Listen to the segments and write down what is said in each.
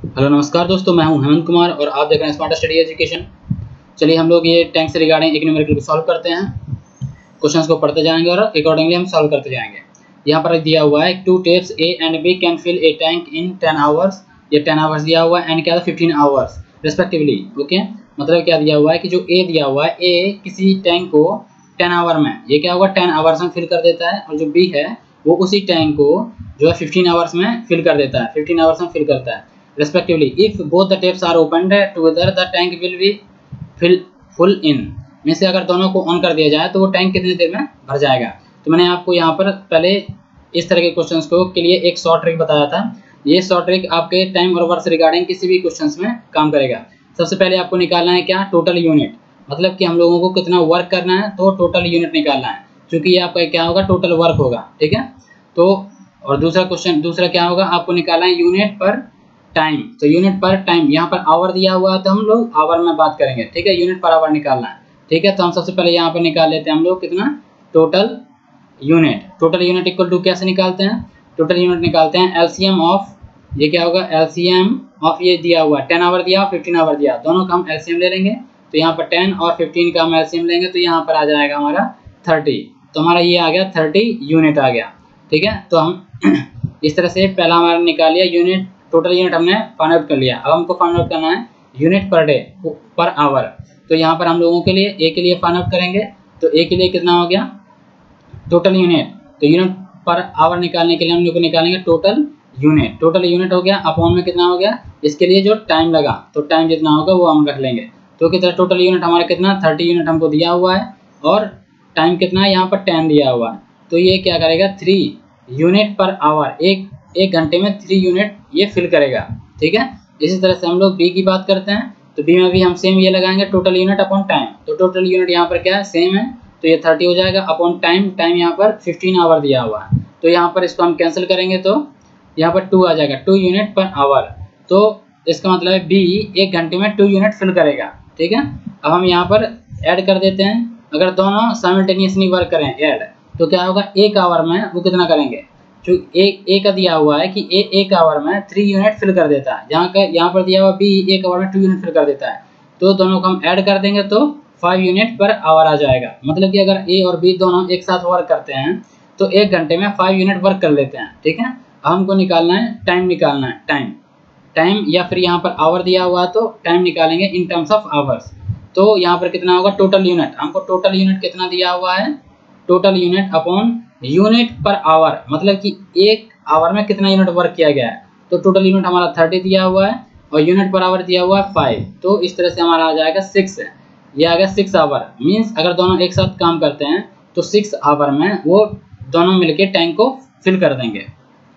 Hello नमस्कार दोस्तों, मैं हूं हेमंत कुमार और आप देख रहे हैं स्मार्ट स्टडी एजुकेशन। चलिए हम लोग ये टैंक से रिगार्डिंग एक न्यूमेरिकल को सॉल्व करते हैं। क्वेश्चंस को पढ़ते जाएंगे और अकॉर्डिंगली हम सॉल्व करते जाएंगे। यहाँ पर दिया हुआ है 2 taps A and B can fill a tank in 10 hours. ये 10 आवर्स दिया हुआ है एंड क्या 15 आवर्स रिस्पेक्टिवली। ओके, मतलब क्या दिया हुआ है कि जो ए दिया हुआ है, ए किसी टैंक को 10 आवर में, ये क्या होगा 10 आवर्स में फिल कर देता है, और जो बी है वो उसी टैंक को जो है 15 आवर्स में फिल कर देता है, 15 आवर्स में फिल करता है respectively. If both the taps are opened together, the tank will be full in. में से अगर दोनों को ऑन कर दिया जाए तो वो टैंक कितनी देर में भर जाएगा। तो मैंने आपको यहाँ पर पहले इस तरह के क्वेश्चंस को के लिए एक शॉर्ट ट्रिक बताया था। ये शॉर्ट ट्रिक आपके टाइम और वर्क से रिगार्डिंग किसी भी क्वेश्चंस में काम करेगा। सबसे पहले आपको निकालना है क्या, टोटल यूनिट, मतलब कि हम लोगों को कितना वर्क करना है, तो टोटल यूनिट निकालना है, क्योंकि ये आपका क्या होगा, टोटल वर्क होगा। ठीक है, तो और दूसरा क्या होगा, आपको निकालना है यूनिट पर टाइम। तो यूनिट पर टाइम, यहाँ पर आवर दिया हुआ है तो हम लोग आवर में बात करेंगे। ठीक है, यूनिट पर आवर निकालना है। ठीक है, तो हम सबसे पहले यहाँ पर निकाल लेते हैं हम लोग कितना, total unit. Total unit equal to कैसे निकालते हैं, टोटल यूनिट निकालते हैं एलसीएम ऑफ, ये क्या होगा, एलसीएम ऑफ ये दिया हुआ 10 आवर दिया 15 आवर दिया, दोनों का हम एलसीएम ले लेंगे। तो यहाँ पर 10 और 15 का हम एलसीएम लेंगे तो यहाँ पर आ जाएगा हमारा 30। तो हमारा ये आ गया 30 यूनिट आ गया। ठीक है, तो हम इस तरह से पहला हमारा निकाल लिया यूनिट, टोटल यूनिट हमने फाइंड आउट कर लिया। अब हमको फाइंड आउट करना है unit per day per hour. तो यहाँ पर हम लोगों के लिए ए के लिए फाइंड आउट करेंगे। तो ए के लिए कितना हो गया, टोटल यूनिट। तो यूनिट पर आवर निकालने के लिए हम लोग निकालेंगे टोटल यूनिट। टोटल यूनिट हो गया, अपॉन में कितना हो गया, इसके लिए जो टाइम लगा, तो टाइम जितना होगा वो हम रख लेंगे। तो कितना टोटल यूनिट हमारा कितना 30 यूनिट हमको दिया हुआ है, और टाइम कितना है यहाँ पर 10 दिया हुआ है। तो ये क्या करेगा, 3 यूनिट पर आवर, एक घंटे में 3 यूनिट ये फिल करेगा। ठीक है, इसी तरह से हम लोग बी की बात करते हैं। तो बी में भी हम सेम ये लगाएंगे, टोटल यूनिट अपॉन टाइम। तो टोटल यूनिट यहाँ पर क्या है, सेम है, तो ये 30 हो जाएगा अपॉन टाइम। टाइम यहाँ पर 15 आवर दिया हुआ है, तो यहाँ पर इसको हम कैंसिल करेंगे तो यहाँ पर 2 आ जाएगा, 2 यूनिट पर आवर। तो इसका मतलब है बी एक घंटे में 2 यूनिट फिल करेगा। ठीक है, अब हम यहाँ पर ऐड कर देते हैं। अगर दोनों साइमल्टेनियसली वर्क करें ऐड, तो क्या होगा, एक आवर में वो कितना करेंगे, जो ए का दिया हुआ है कि एक आवर में 3 यूनिट फिल कर देता है, यहाँ पर दिया हुआ बी एक आवर में 2 यूनिट फिल कर देता है। तो दोनों को हम ऐड कर देंगे तो 5 यूनिट पर आवर आ जाएगा। मतलब कि अगर ए और बी दोनों एक साथ वर्क करते हैं तो एक घंटे में 5 यूनिट वर्क कर लेते हैं। ठीक है, हमको निकालना है टाइम, निकालना है टाइम या फिर यहाँ पर आवर दिया हुआ तो टाइम निकालेंगे इन टर्म्स ऑफ आवर्स। तो यहाँ पर कितना होगा, टोटल यूनिट, हमको टोटल यूनिट कितना दिया हुआ है, total unit upon unit per hour, मतलब कि एक आवर में कितना यूनिट वर्क किया गया है। तो टोटल यूनिट हमारा 30 दिया हुआ है और यूनिट पर आवर दिया हुआ है 5। तो इस तरह से हमारा आ जाएगा 6, ये आ गया 6 आवर। मीन्स अगर दोनों एक साथ काम करते हैं तो 6 आवर में वो दोनों मिलके टैंक को फिल कर देंगे।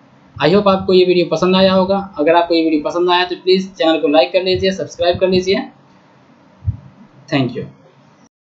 आई होप आपको ये वीडियो पसंद आया होगा। अगर आपको ये वीडियो पसंद आया तो प्लीज़ चैनल को लाइक कर लीजिए, सब्सक्राइब कर लीजिए। Thank you.